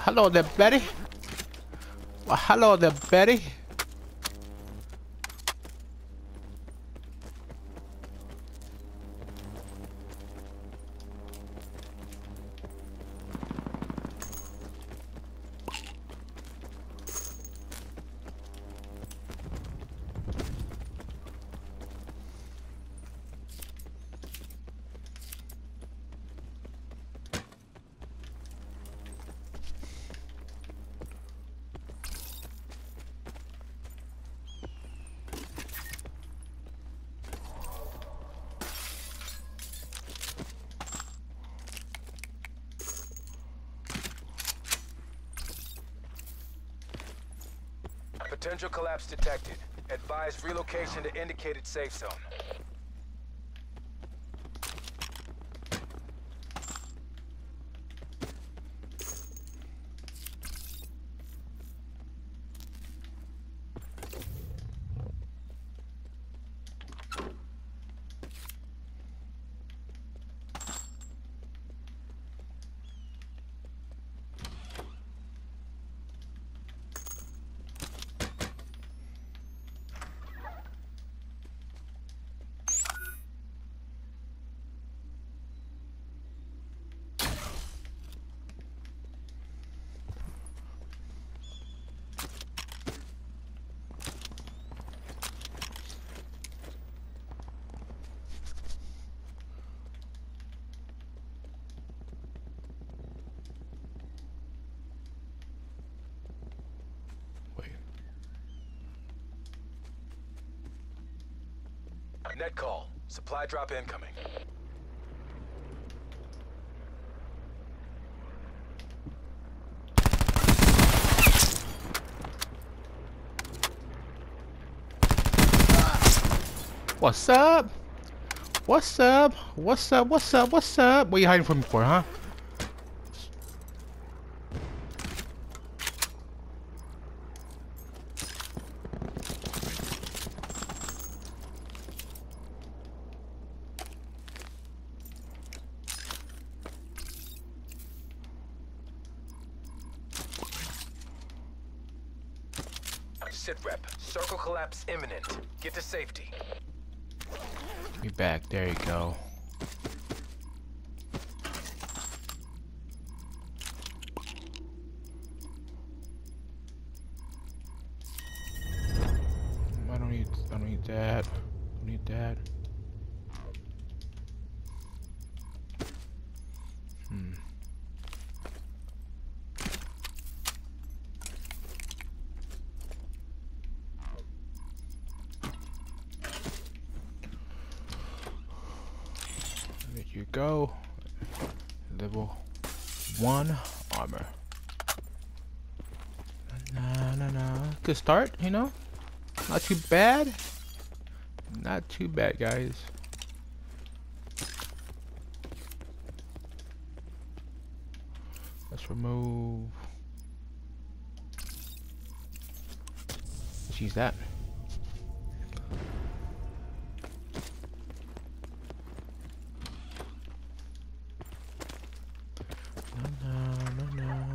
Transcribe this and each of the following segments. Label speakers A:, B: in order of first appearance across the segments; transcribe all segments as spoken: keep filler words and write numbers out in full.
A: hello there, Betty. Well, hello there, Betty.
B: Potential collapse detected. Advise relocation to indicated safe zone. Net call. Supply drop incoming.
A: What's up? What's up? What's up? What's up? What's up? What are you hiding from me for, huh?
B: Sit rep. Circle collapse imminent. Get to safety.
A: Be back. There you go. I don't need. I don't need that. I don't need that. Hmm. There you go. Level one armor. Na na na. Good start, you know. Not too bad. Not too bad, guys. Let's remove. Let's use that. No, no, no, no.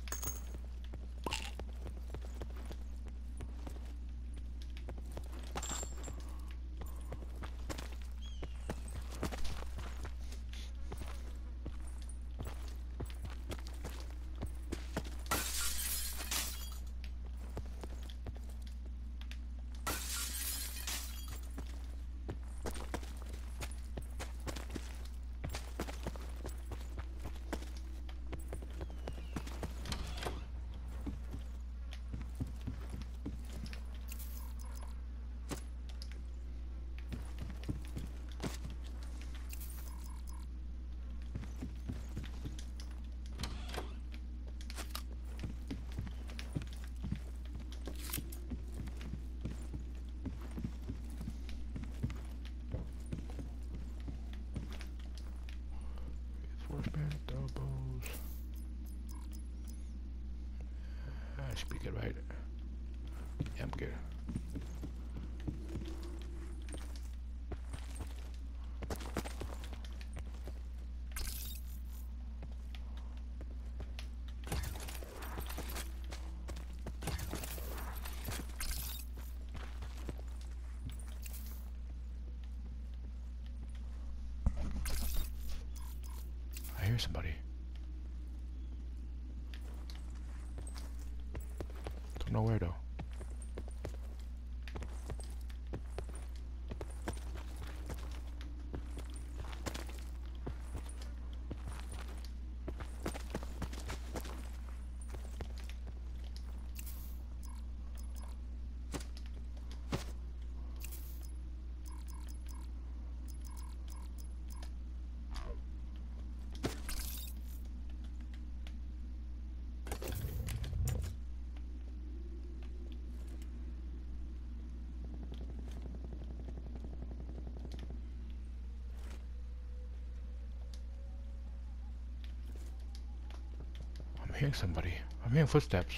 A: Horseman, doubles. I should be good, right? Yeah, I'm good. somebody. Don't know where though. I'm hearing somebody. I'm hearing footsteps.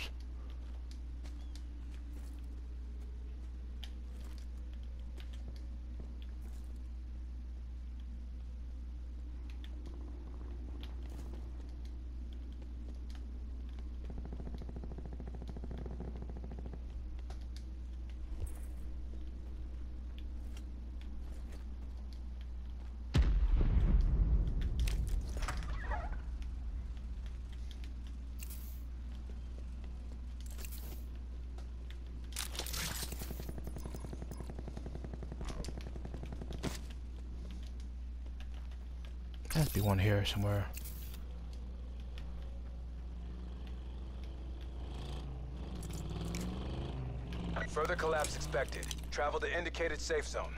A: There has to be one here somewhere.
B: Further collapse expected. Travel to indicated safe zone.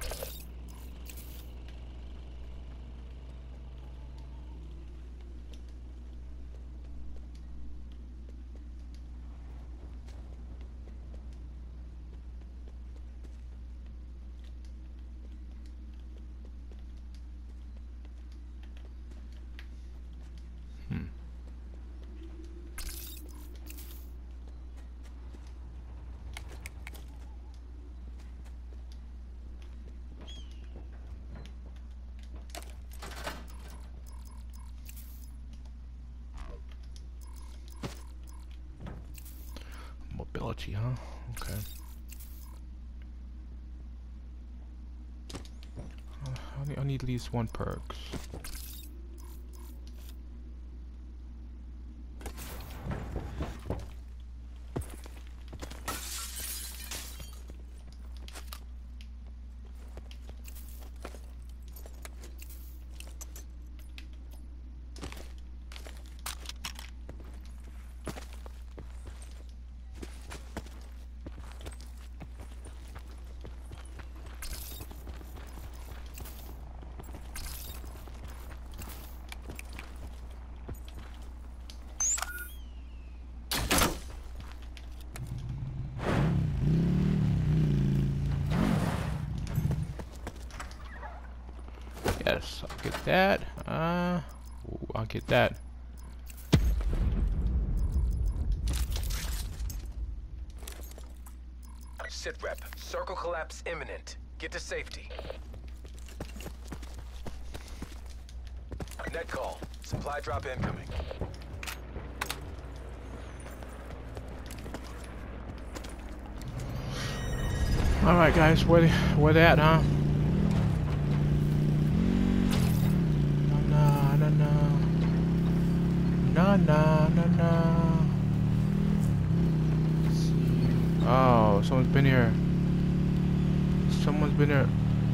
A: Hmm. Mobility, huh? Okay. Uh, I need, I need at least one perks. Yes, I'll get that. Uh, ooh, I'll get that.
B: Sit rep. Circle collapse imminent. Get to safety. Net call. Supply drop incoming.
A: All right, guys, where where they at, huh? No, no, no, no, no, no, no. Let's see. Oh, someone's been here. Someone's been here.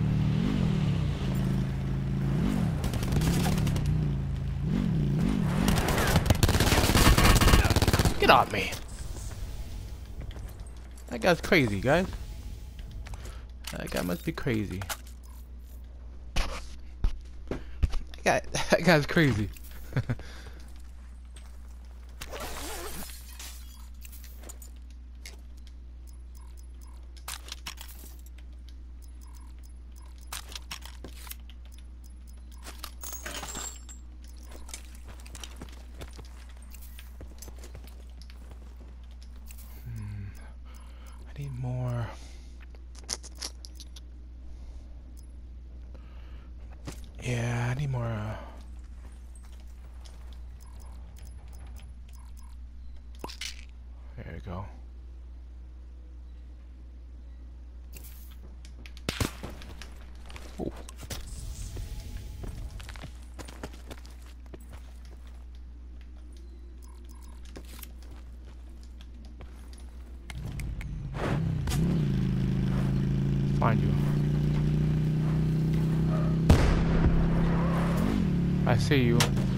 A: Get off me. That guy's crazy, guys. That guy must be crazy. That guy, that guy's crazy. I need more. Yeah, I need more. Uh... There you go. Ooh. find you. I see you.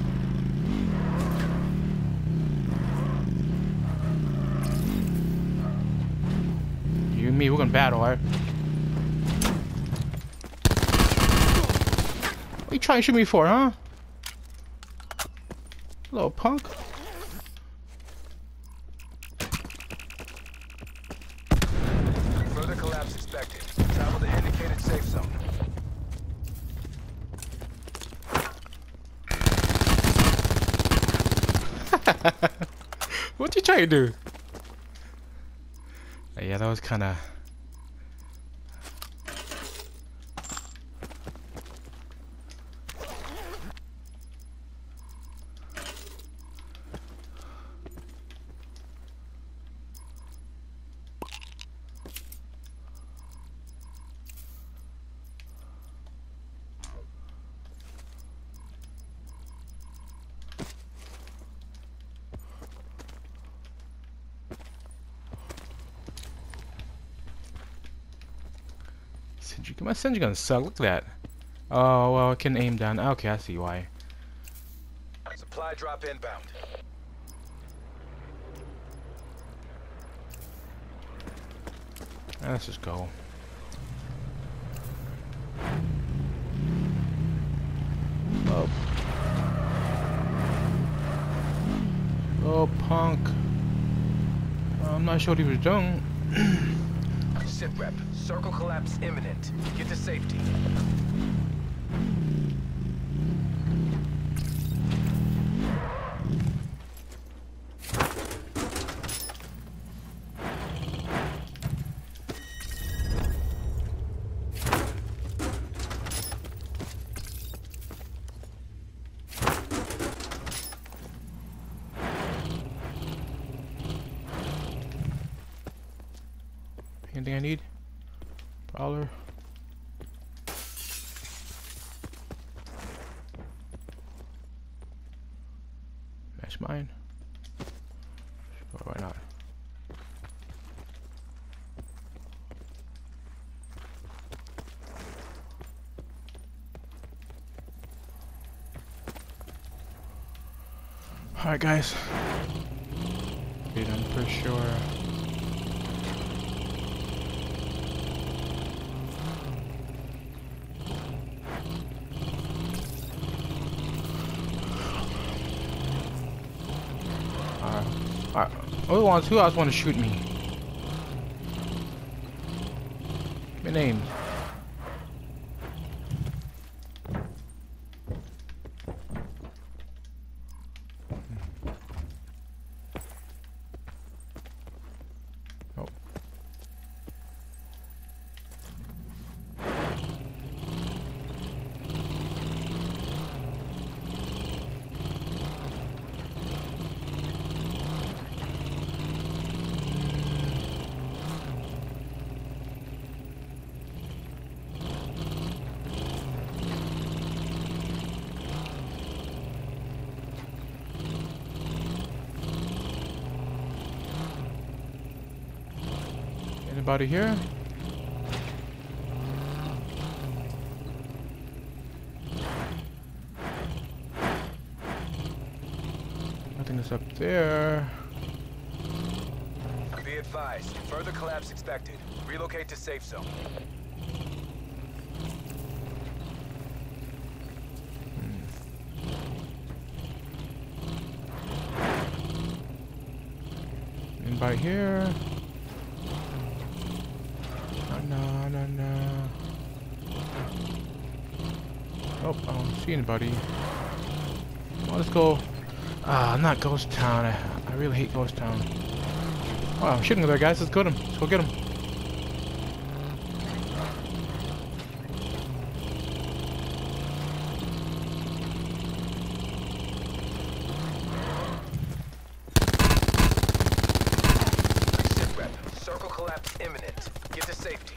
A: You and me, we're gonna battle, alright? What are you trying to shoot me for, huh? Little punk.
B: Further collapse expected. Travel to indicated safe zone.
A: What you trying to do? Uh, yeah, that was kind of. My sentry gun's suck. Look at that. Oh well, I can aim down. Okay, I see why.
B: Supply drop inbound.
A: Let's just go. Oh, oh punk. I'm not sure what he was doing.
B: Sit rep. Circle collapse imminent. Get to safety.
A: Anything I need? Prowler. Match mine. Sure, why not? Alright guys. Be done for sure. Alright, who wants? Who else want to shoot me? My name. Oh. Anybody here? Nothing is up there.
B: Be advised. Further collapse expected. Relocate to safe zone.
A: Anybody here? No, no, no. Oh, I don't see anybody. Well, let's go. Ah, not Ghost Town. I, I really hate Ghost Town. Oh, I'm shooting there, guys. Let's go them. Let's go get them.
B: Sit rep. Circle collapse imminent. Get to safety.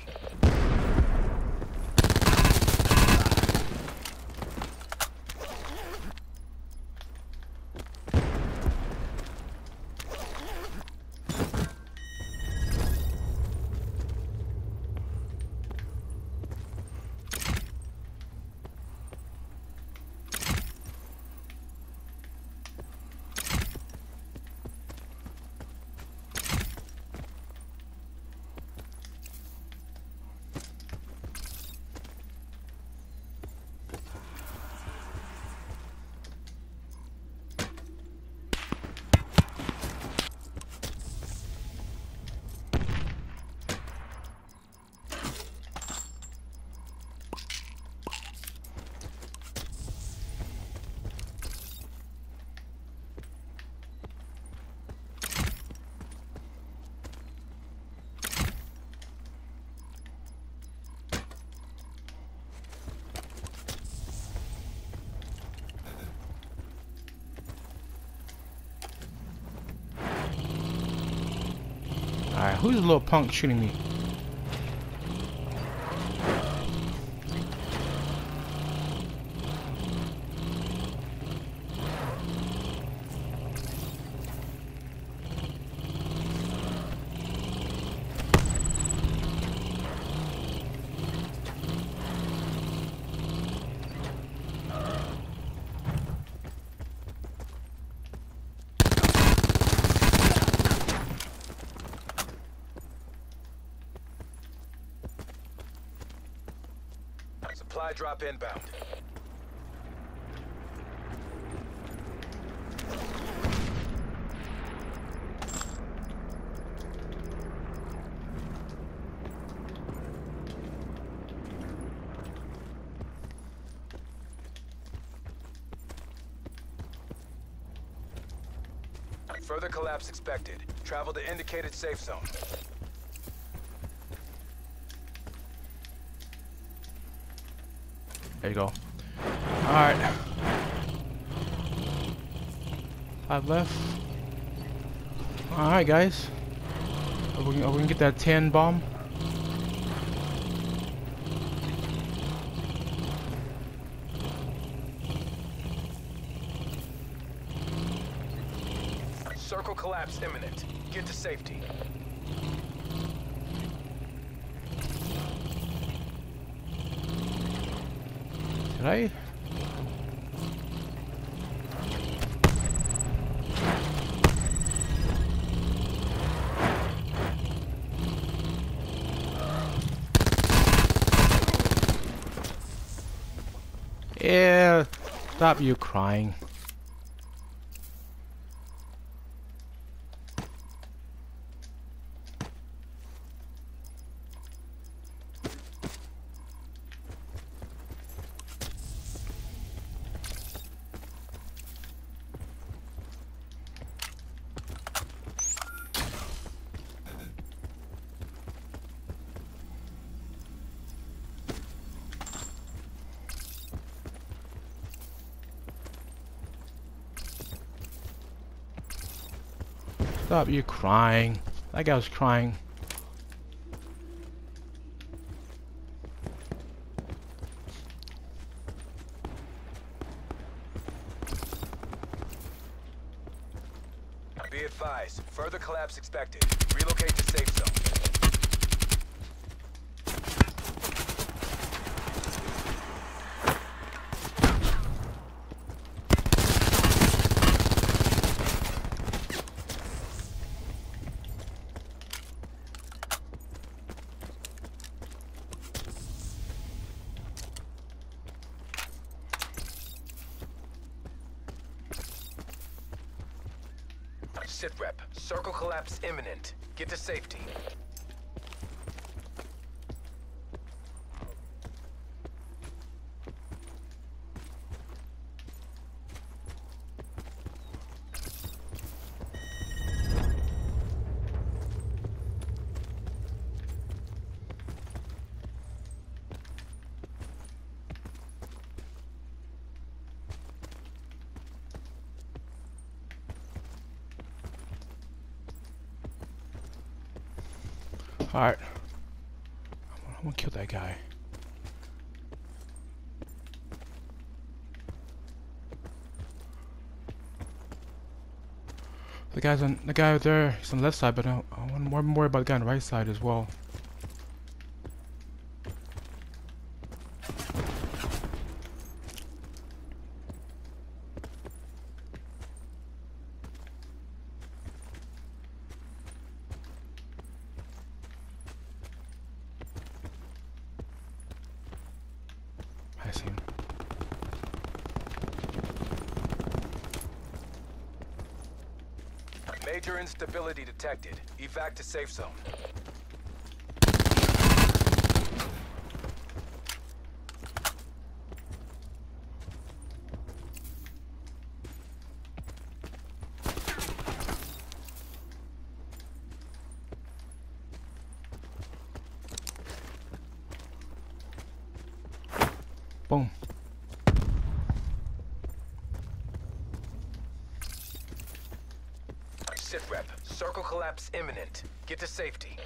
A: who's the little punk shooting me?
B: Supply drop inbound. Further collapse expected. Travel to indicated safe zone.
A: There you go. Alright. Five left. Alright, guys. Are we, are we gonna get that ten bomb?
B: Circle collapse imminent. Get to safety.
A: Did I? Yeah, stop you crying. Stop you crying. That guy was crying.
B: Be advised, further collapse expected. Relocate to safe zone. Sit rep. Circle collapse imminent. Get to safety.
A: Alright. I'm gonna kill that guy. The guy's on the guy over there, he's on the left side, but I, I want more more about the guy on the right side as well. I see him.
B: Major instability detected. Evac to safe zone.
A: Boom.
B: Sit rep. Circle collapse imminent. Get to safety.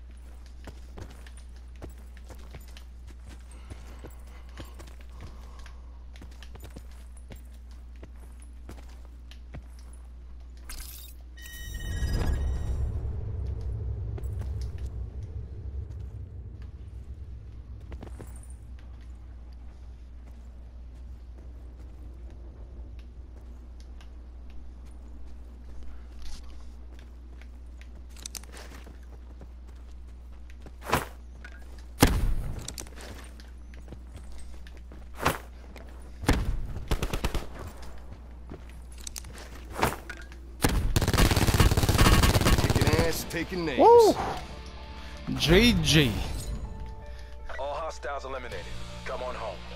C: Taking names.
A: Woo! G G.
B: All hostiles eliminated. Come on home.